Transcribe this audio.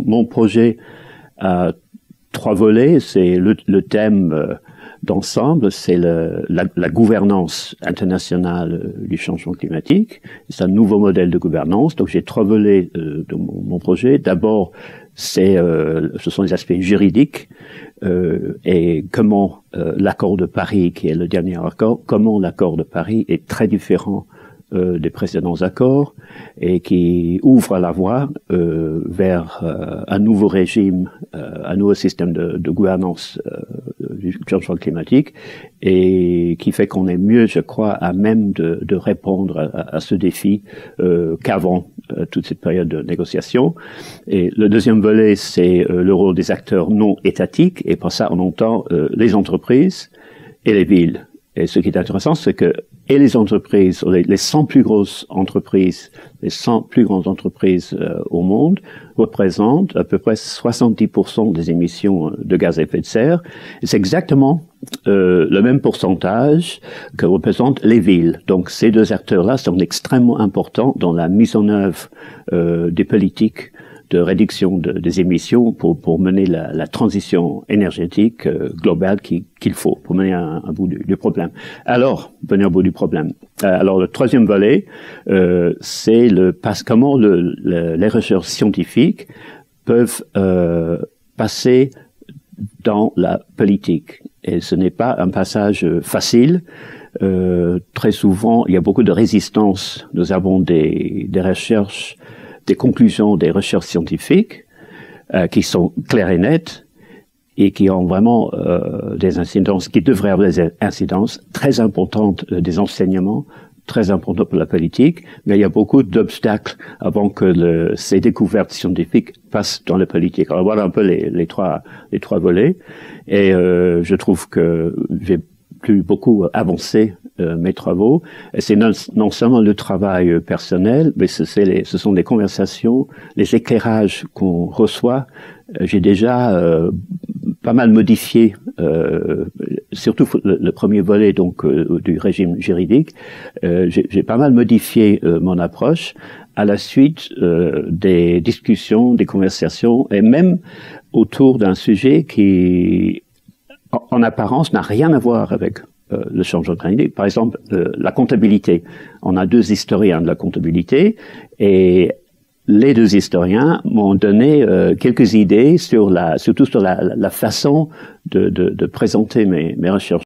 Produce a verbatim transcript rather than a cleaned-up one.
mon projet a trois volets. C'est le, le thème euh, d'ensemble, c'est le, la, la gouvernance internationale du changement climatique. C'est un nouveau modèle de gouvernance. Donc j'ai trois volets euh, de mon, mon projet. D'abord, c'est, euh, ce sont les aspects juridiques euh, et comment euh, l'accord de Paris, qui est le dernier accord, comment l'accord de Paris est très différent Euh, des précédents accords et qui ouvre la voie euh, vers euh, un nouveau régime, euh, un nouveau système de, de gouvernance euh, du changement climatique et qui fait qu'on est mieux, je crois, à même de, de répondre à, à ce défi euh, qu'avant euh, toute cette période de négociation. Et le deuxième volet, c'est euh, le rôle des acteurs non étatiques et par ça on entend euh, les entreprises et les villes. Et ce qui est intéressant, c'est que et les entreprises, les, les cent plus grosses entreprises, les cent plus grandes entreprises euh, au monde représentent à peu près soixante-dix pour cent des émissions de gaz à effet de serre. Et c'est exactement euh, le même pourcentage que représentent les villes. Donc ces deux acteurs-là sont extrêmement importants dans la mise en œuvre euh, des politiques de réduction de, des émissions pour, pour mener la, la transition énergétique euh, globale qu'il qu'il faut pour mener à, à bout du, du problème. Alors, venir au bout du problème. Euh, alors, le troisième volet, euh, c'est le passe comment le, le, les recherches scientifiques peuvent euh, passer dans la politique. Et ce n'est pas un passage facile. Euh, très souvent, il y a beaucoup de résistance. Nous avons des, des recherches des conclusions des recherches scientifiques euh, qui sont claires et nettes et qui ont vraiment euh, des incidences, qui devraient avoir des incidences très importantes, euh, des enseignements très importants pour la politique, mais il y a beaucoup d'obstacles avant que le, ces découvertes scientifiques passent dans la politique. Alors voilà un peu les, les trois les trois volets, et euh, je trouve que j'ai pu beaucoup avancer euh, mes travaux. Et c'est non, non seulement le travail euh, personnel, mais ce, c'est les, ce sont les conversations, les éclairages qu'on reçoit. Euh, j'ai déjà euh, pas mal modifié, euh, surtout le, le premier volet donc euh, du régime juridique. Euh, j'ai, j'ai pas mal modifié euh, mon approche à la suite euh, des discussions, des conversations, et même autour d'un sujet qui en apparence, n'a rien à voir avec euh, le changement climatique. Par exemple, euh, la comptabilité. On a deux historiens de la comptabilité et les deux historiens m'ont donné euh, quelques idées sur la, surtout sur la, la façon de, de, de présenter mes, mes recherches.